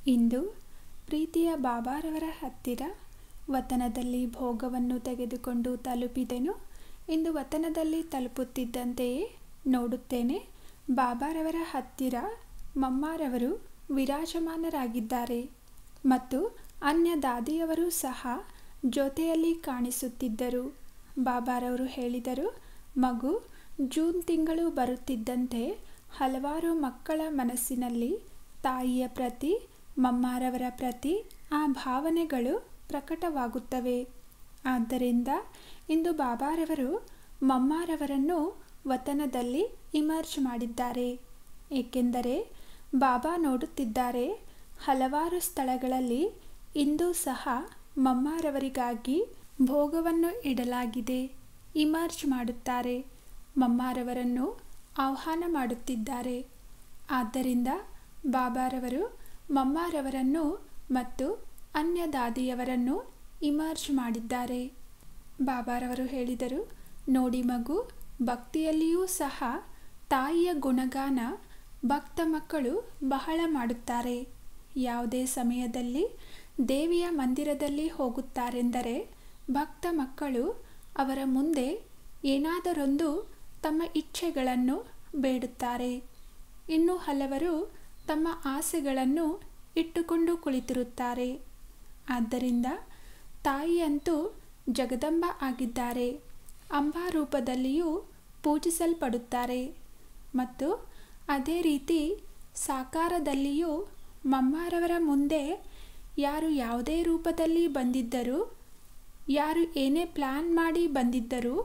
ಇಂದು ಪ್ರೀತಿಯ ಬಾಬಾರವರ ಹತ್ತಿರ ವತನದಲ್ಲಿ ಭೋಗವನ್ನು ತೆಗೆದುಕೊಂಡು ತಲುಪಿದೆನು. ಇಂದು ವತನದಲ್ಲಿ ತಲುಪುತ್ತಿದ್ದಂತೆಯೇ ನೋಡುತ್ತೇನೆ, ಬಾಬಾರವರ ಹತ್ತಿರ ಮಮ್ಮಾರವರು ವಿರಾಜಮಾನರಾಗಿದ್ದಾರೆ ಮತ್ತು ಅನ್ಯ ದಾದಿಯವರು ಸಹ ಜೊತೆಯಲ್ಲಿ ಕಾಣಿಸುತ್ತಿದ್ದರು. ಬಾಬಾರವರು ಹೇಳಿದರು, ಮಗು, ಜೂನ್ ತಿಂಗಳು ಬರುತ್ತಿದ್ದಂತೆ ಹಲವಾರು ಮಕ್ಕಳ ಮನಸ್ಸಿನಲ್ಲಿ ತಾಯಿಯ ಪ್ರತಿ, ಮಮ್ಮಾರವರ ಪ್ರತಿ ಆ ಭಾವನೆಗಳು ಪ್ರಕಟವಾಗುತ್ತವೆ. ಆದ್ದರಿಂದ ಇಂದು ಬಾಬಾರವರು ಮಮ್ಮಾರವರನ್ನು ವತನದಲ್ಲಿ ಇಮರ್ಜ್ ಮಾಡಿದ್ದಾರೆ, ಏಕೆಂದರೆ ಬಾಬಾ ನೋಡುತ್ತಿದ್ದಾರೆ ಹಲವಾರು ಸ್ಥಳಗಳಲ್ಲಿ ಇಂದು ಸಹ ಮಮ್ಮಾರವರಿಗಾಗಿ ಭೋಗವನ್ನು ಇಡಲಾಗಿದೆ. ಇಮರ್ಜ್ ಮಾಡುತ್ತಾರೆ, ಮಮ್ಮಾರವರನ್ನು ಆಹ್ವಾನ ಮಾಡುತ್ತಿದ್ದಾರೆ. ಆದ್ದರಿಂದ ಬಾಬಾರವರು ಮಮ್ಮಾರವರನ್ನು ಮತ್ತು ಅನ್ಯ ದಾದಿಯವರನ್ನು ಇಮರ್ಜ್ ಮಾಡಿದ್ದಾರೆ. ಬಾಬಾರವರು ಹೇಳಿದರು, ನೋಡಿ ಮಗು, ಭಕ್ತಿಯಲ್ಲಿಯೂ ಸಹ ತಾಯಿಯ ಗುಣಗಾನ ಭಕ್ತ ಮಕ್ಕಳು ಬಹಳ ಮಾಡುತ್ತಾರೆ. ಯಾವುದೇ ಸಮಯದಲ್ಲಿ ದೇವಿಯ ಮಂದಿರದಲ್ಲಿ ಹೋಗುತ್ತಾರೆಂದರೆ ಭಕ್ತ ಮಕ್ಕಳು ಅವರ ಮುಂದೆ ಏನಾದರೊಂದು ತಮ್ಮ ಇಚ್ಛೆಗಳನ್ನು ಬೇಡುತ್ತಾರೆ. ಇನ್ನು ಹಲವರು ತಮ್ಮ ಆಸೆಗಳನ್ನು ಇಟ್ಟುಕೊಂಡು ಕುಳಿತಿರುತ್ತಾರೆ. ಆದ್ದರಿಂದ ತಾಯಿಯಂತೂ ಜಗದಂಬ ಆಗಿದ್ದಾರೆ, ಅಂಬಾ ರೂಪದಲ್ಲಿಯೂ ಪೂಜಿಸಲ್ಪಡುತ್ತಾರೆ ಮತ್ತು ಅದೇ ರೀತಿ ಸಾಕಾರದಲ್ಲಿಯೂ ಮಮ್ಮಾರವರ ಮುಂದೆ ಯಾರು ಯಾವುದೇ ರೂಪದಲ್ಲಿ ಬಂದಿದ್ದರೂ, ಯಾರು ಏನೇ ಪ್ಲ್ಯಾನ್ ಮಾಡಿ ಬಂದಿದ್ದರೂ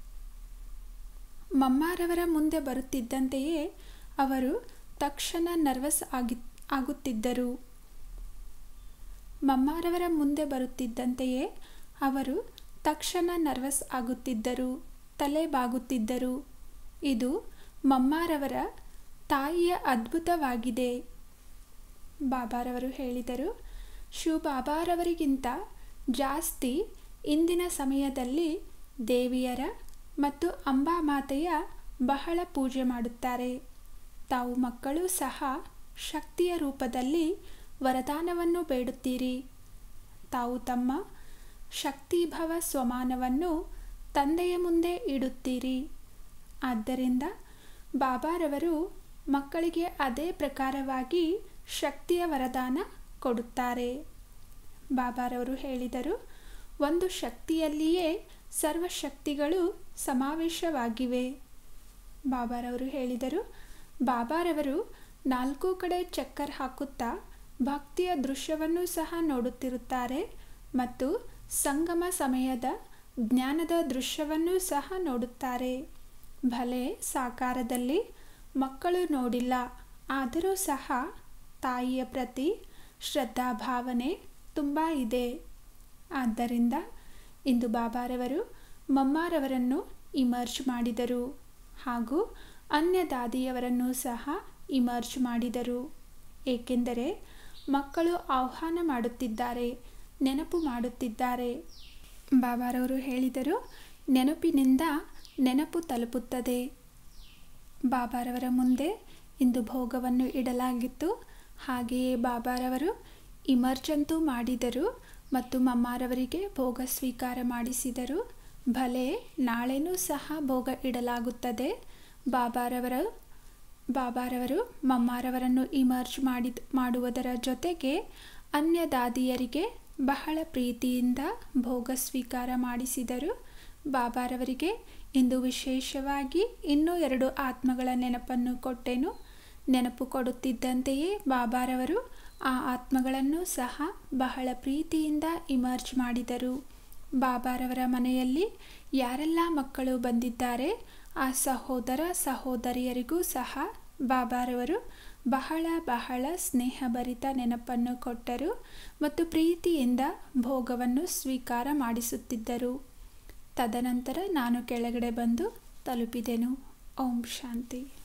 ಮಮ್ಮಾರವರ ಮುಂದೆ ಬರುತ್ತಿದ್ದಂತೆಯೇ ಅವರು ತಕ್ಷಣ ನರ್ವಸ್ ಆಗುತ್ತಿದ್ದರು. ಮಮ್ಮಾರವರ ಮುಂದೆ ಬರುತ್ತಿದ್ದಂತೆಯೇ ಅವರು ತಕ್ಷಣ ನರ್ವಸ್ ಆಗುತ್ತಿದ್ದರು, ತಲೆ ಬಾಗುತ್ತಿದ್ದರು. ಇದು ಮಮ್ಮಾರವರ ತಾಯಿಯ ಅದ್ಭುತವಾಗಿದೆ. ಬಾಬಾರವರು ಹೇಳಿದರು, ಶಿವಬಾಬಾರವರಿಗಿಂತ ಜಾಸ್ತಿ ಇಂದಿನ ಸಮಯದಲ್ಲಿ ದೇವಿಯರ ಮತ್ತು ಅಂಬಾ ಮಾತೆಯ ಬಹಳ ಪೂಜೆ ಮಾಡುತ್ತಾರೆ. ತಾವು ಮಕ್ಕಳು ಸಹ ಶಕ್ತಿಯ ರೂಪದಲ್ಲಿ ವರದಾನವನ್ನು ಬೇಡುತ್ತೀರಿ. ತಾವು ತಮ್ಮ ಶಕ್ತಿಭವ ಸ್ವಮಾನವನ್ನು ತಂದೆಯ ಮುಂದೆ ಇಡುತ್ತೀರಿ. ಆದ್ದರಿಂದ ಬಾಬಾರವರು ಮಕ್ಕಳಿಗೆ ಅದೇ ಪ್ರಕಾರವಾಗಿ ಶಕ್ತಿಯ ವರದಾನ ಕೊಡುತ್ತಾರೆ. ಬಾಬಾರವರು ಹೇಳಿದರು, ಒಂದು ಶಕ್ತಿಯಲ್ಲಿಯೇ ಸರ್ವಶಕ್ತಿಗಳು ಸಮಾವೇಶವಾಗಿವೆ. ಬಾಬಾರವರು ಹೇಳಿದರು, ಬಾಬಾರವರು 4 ಕಡೆ ಚಕ್ಕರ್ ಹಾಕುತ್ತಾ ಭಕ್ತಿಯ ದೃಶ್ಯವನ್ನು ಸಹ ನೋಡುತ್ತಿರುತ್ತಾರೆ ಮತ್ತು ಸಂಗಮ ಸಮಯದ ಜ್ಞಾನದ ದೃಶ್ಯವನ್ನು ಸಹ ನೋಡುತ್ತಾರೆ. ಭಲೆ ಸಾಕಾರದಲ್ಲಿ ಮಕ್ಕಳು ನೋಡಿಲ್ಲ, ಆದರೂ ಸಹ ತಾಯಿಯ ಪ್ರತಿ ಶ್ರದ್ಧಾಭಾವನೆ ತುಂಬ ಇದೆ. ಆದ್ದರಿಂದ ಇಂದು ಬಾಬಾರವರು ಮಮ್ಮಾರವರನ್ನು ಇಮರ್ಜ್ ಮಾಡಿದರು ಹಾಗೂ ಅನ್ಯ ದಾದಿಯವರನ್ನು ಸಹ ಇಮರ್ಜ್ ಮಾಡಿದರು, ಏಕೆಂದರೆ ಮಕ್ಕಳು ಆಹ್ವಾನ ಮಾಡುತ್ತಿದ್ದಾರೆ, ನೆನಪು ಮಾಡುತ್ತಿದ್ದಾರೆ. ಬಾಬಾರವರು ಹೇಳಿದರು, ನೆನಪಿನಿಂದ ನೆನಪು ತಲುಪುತ್ತದೆ. ಬಾಬಾರವರ ಮುಂದೆ ಇಂದು ಭೋಗವನ್ನು ಇಡಲಾಗಿತ್ತು. ಹಾಗೆಯೇ ಬಾಬಾರವರು ಇಮರ್ಜ್ ಅಂತೂ ಮಾಡಿದರು ಮತ್ತು ಮಮ್ಮಾರವರಿಗೆ ಭೋಗ ಸ್ವೀಕಾರ ಮಾಡಿಸಿದರು. ಭಲೆ ನಾಳೆನೂ ಸಹ ಭೋಗ ಇಡಲಾಗುತ್ತದೆ. ಬಾಬಾರವರು ಮಮ್ಮಾರವರನ್ನು ಇಮರ್ಜ್ ಮಾಡುವುದರ ಜೊತೆಗೆ ಅನ್ಯ ದಾದಿಯರಿಗೆ ಬಹಳ ಪ್ರೀತಿಯಿಂದ ಭೋಗ ಸ್ವೀಕಾರ ಮಾಡಿಸಿದರು. ಬಾಬಾರವರಿಗೆ ಇಂದು ವಿಶೇಷವಾಗಿ ಇನ್ನೂ 2 ಆತ್ಮಗಳ ನೆನಪನ್ನು ಕೊಟ್ಟೆನು. ನೆನಪು ಕೊಡುತ್ತಿದ್ದಂತೆಯೇ ಬಾಬಾರವರು ಆ ಆತ್ಮಗಳನ್ನು ಸಹ ಬಹಳ ಪ್ರೀತಿಯಿಂದ ಇಮರ್ಜ್ ಮಾಡಿದರು. ಬಾಬಾರವರ ಮನೆಯಲ್ಲಿ ಯಾರೆಲ್ಲ ಮಕ್ಕಳು ಬಂದಿದ್ದಾರೆ ಆ ಸಹೋದರ ಸಹೋದರಿಯರಿಗೂ ಸಹ ಬಾಬಾರವರು ಬಹಳ ಸ್ನೇಹಭರಿತ ನೆನಪನ್ನು ಕೊಟ್ಟರು ಮತ್ತು ಪ್ರೀತಿಯಿಂದ ಭೋಗವನ್ನು ಸ್ವೀಕಾರ ಮಾಡಿಸುತ್ತಿದ್ದರು. ತದನಂತರ ನಾನು ಕೆಳಗಡೆ ಬಂದು ತಲುಪಿದೆನು. ಓಂ ಶಾಂತಿ.